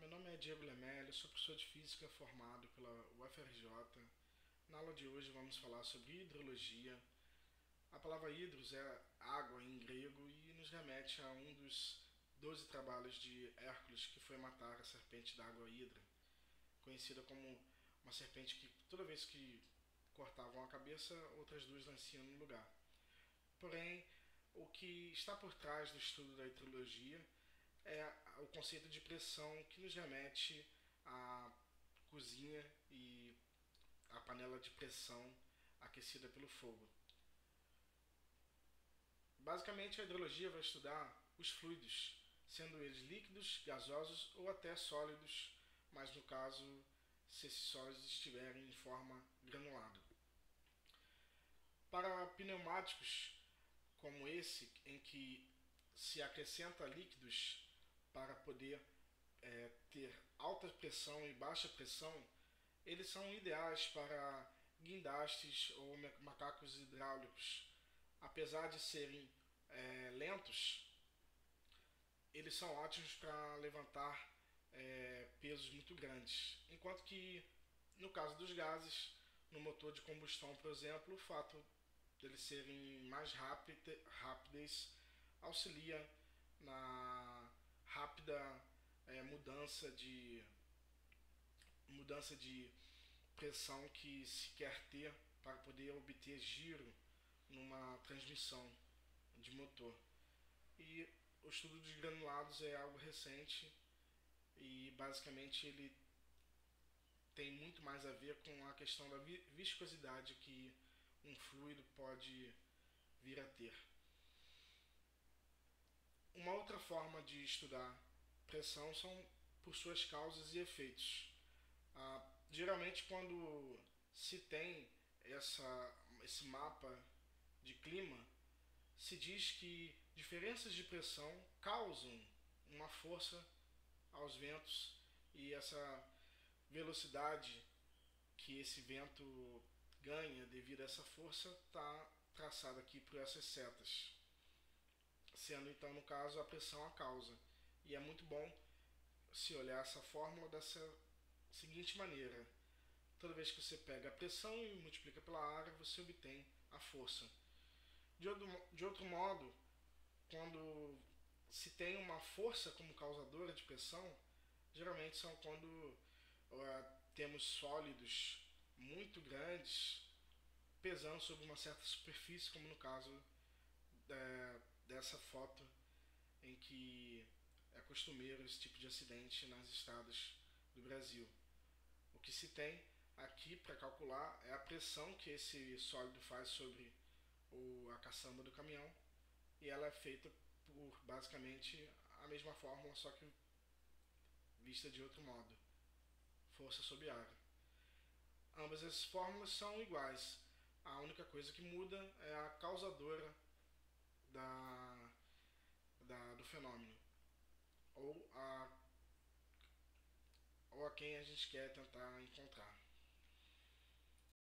meu nome é Diego Lemelli, sou professor de Física formado pela UFRJ. Na aula de hoje vamos falar sobre hidrologia. A palavra hidros é água em grego e nos remete a um dos 12 trabalhos de Hércules, que foi matar a serpente da água Hidra, conhecida como uma serpente que toda vez que cortavam a cabeça, outras duas nasciam no lugar. Porém, o que está por trás do estudo da hidrologia é o conceito de pressão, que nos remete à cozinha e à panela de pressão aquecida pelo fogo. Basicamente, a hidrologia vai estudar os fluidos, sendo eles líquidos, gasosos ou até sólidos, mas no caso, se esses sólidos estiverem em forma granulada. Para pneumáticos como esse, em que se acrescenta líquidos para poder ter alta pressão e baixa pressão, eles são ideais para guindastes ou macacos hidráulicos. Apesar de serem lentos, eles são ótimos para levantar pesos muito grandes. Enquanto que, no caso dos gases, no motor de combustão, por exemplo, o fato deles serem mais rápidos auxilia na rápida mudança de pressão que se quer ter para poder obter giro numa transmissão de motor. E o estudo dos granulados é algo recente e basicamente ele tem muito mais a ver com a questão da viscosidade que um fluido pode vir a ter. Uma outra forma de estudar pressão são por suas causas e efeitos. Geralmente, quando se tem esse mapa de clima, se diz que diferenças de pressão causam uma força aos ventos, e essa velocidade que esse vento ganha devido a essa força está traçada aqui por essas setas, sendo então no caso a pressão a causa. E é muito bom se olhar essa fórmula dessa seguinte maneira: toda vez que você pega a pressão e multiplica pela área, você obtém a força. De outro modo, quando se tem uma força como causadora de pressão, geralmente são quando temos sólidos muito grandes pesando sobre uma certa superfície, como no caso dessa foto em que é costumeiro esse tipo de acidente nas estradas do Brasil. O que se tem aqui para calcular é a pressão que esse sólido faz sobre a caçamba do caminhão, e ela é feita por basicamente a mesma fórmula, só que vista de outro modo: força sobre área. Ambas as fórmulas são iguais, a única coisa que muda é a causadora do fenômeno, ou a quem a gente quer tentar encontrar.